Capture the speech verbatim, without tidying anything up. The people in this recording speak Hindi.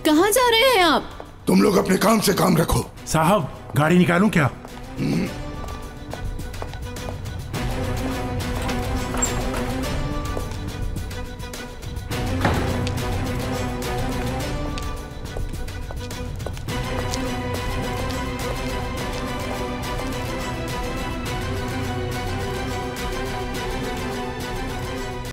कहाँ जा रहे हैं आप? तुम लोग अपने काम से काम रखो। साहब गाड़ी निकालूं क्या?